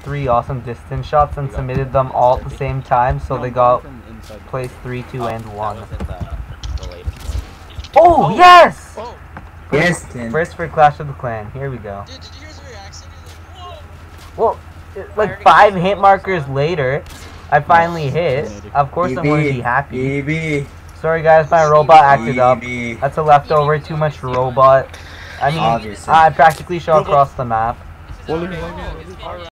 3 awesome distance shots and submitted them all at the same time, so they got place 3, 2, and 1. Oh, yes! Yes, Tim. First for Clash of the Clan. Here we go. Dude, did you hear his reaction? He was like, Well, like 5 hit markers later, I finally hit. Of course I'm going to be happy. EB. Sorry guys, my robot acted up. That's a leftover, too much robot. I mean, Obviously. I practically shot across the map.